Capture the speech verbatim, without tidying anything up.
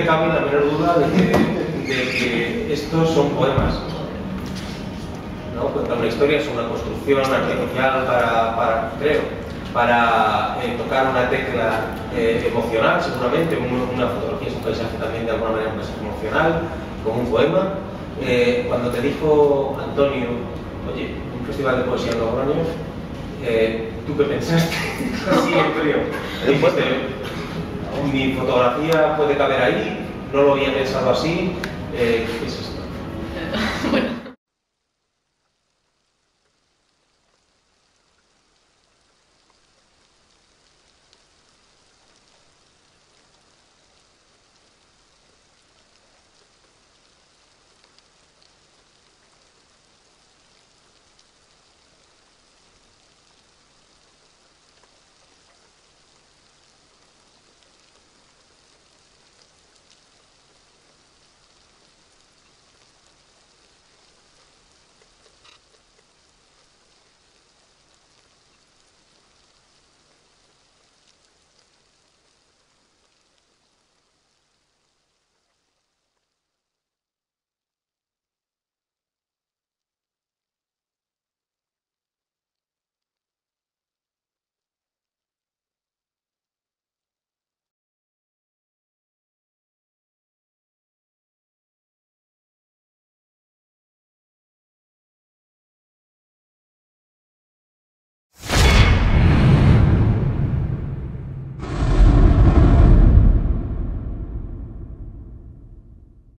te cabe la menor duda de que, de que estos son poemas. ¿No? Cuentan una historia, es una construcción artificial para, para creo, para eh, tocar una tecla eh, emocional, seguramente. Un, una fotografía es un paisaje también de alguna manera un paisaje emocional, como un poema. Eh, cuando te dijo Antonio, oye, un festival de poesía en Logroño, eh, ¿tú qué pensaste? Sí, Antonio. Dijiste, mi fotografía puede caber ahí, no lo había pensado así. Eh, ¿qué es esto?